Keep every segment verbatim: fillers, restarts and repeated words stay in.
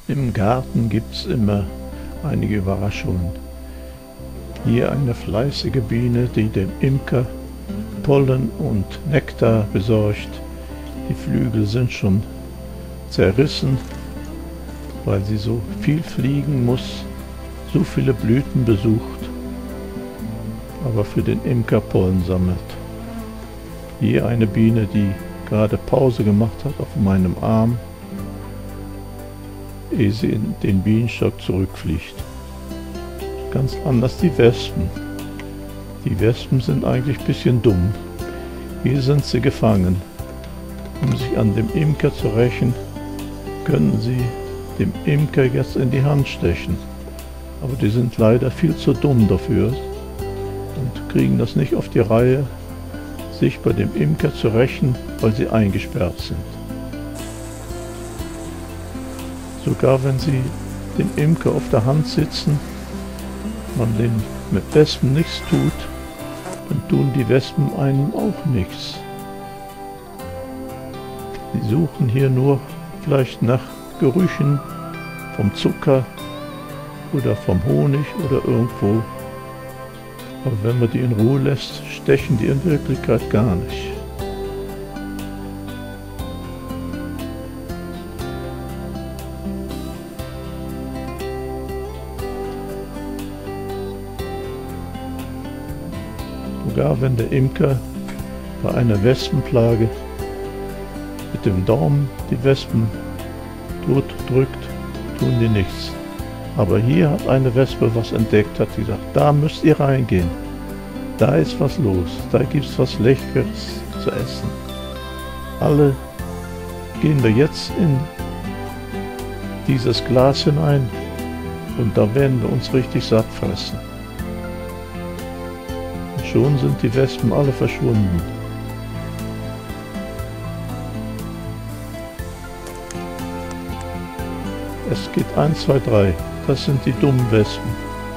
Im Garten gibt es immer einige Überraschungen. Hier eine fleißige Biene, die dem Imker Pollen und Nektar besorgt. Die Flügel sind schon zerrissen, weil sie so viel fliegen muss, so viele Blüten besucht, aber für den Imker Pollen sammelt. Hier eine Biene, die gerade Pause gemacht hat auf meinem Arm, ehe sie in den Bienenstock zurückfliegt. Ganz anders die Wespen. Die Wespen sind eigentlich ein bisschen dumm. Hier sind sie gefangen. Um sich an dem Imker zu rächen, können sie dem Imker jetzt in die Hand stechen. Aber die sind leider viel zu dumm dafür und kriegen das nicht auf die Reihe, sich bei dem Imker zu rächen, weil sie eingesperrt sind. Sogar wenn sie dem Imker auf der Hand sitzen, man den mit Wespen nichts tut, dann tun die Wespen einem auch nichts. Sie suchen hier nur vielleicht nach Gerüchen vom Zucker oder vom Honig oder irgendwo. Aber wenn man die in Ruhe lässt, stechen die in Wirklichkeit gar nicht. Sogar wenn der Imker bei einer Wespenplage mit dem Daumen die Wespen tot drückt, tun die nichts. Aber hier hat eine Wespe was entdeckt, hat gesagt, da müsst ihr reingehen. Da ist was los, da gibt es was Leckeres zu essen. Alle gehen wir jetzt in dieses Glas hinein und da werden wir uns richtig satt fressen. Und schon sind die Wespen alle verschwunden. Es geht eins, zwei, drei. Das sind die dummen Wespen.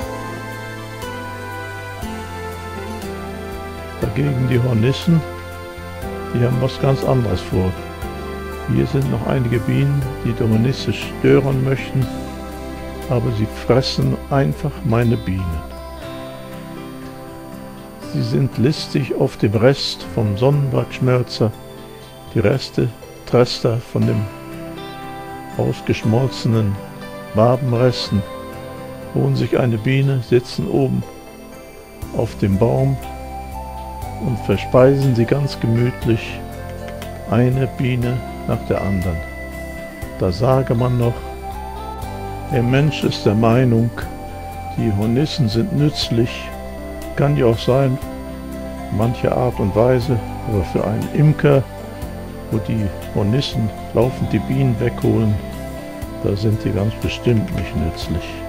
Dagegen die Hornissen, die haben was ganz anderes vor. Hier sind noch einige Bienen, die die Hornisse stören möchten, aber sie fressen einfach meine Bienen. Sie sind listig auf dem Rest vom Sonnenbergschmelzer, die Reste, Trester von dem ausgeschmolzenen Wabenresten, holen sich eine Biene, sitzen oben auf dem Baum und verspeisen sie ganz gemütlich, eine Biene nach der anderen. Da sage man noch, der Mensch ist der Meinung, die Hornissen sind nützlich, kann ja auch sein, manche Art und Weise, aber für einen Imker, wo die Hornissen laufend die Bienen wegholen, da sind die ganz bestimmt nicht nützlich.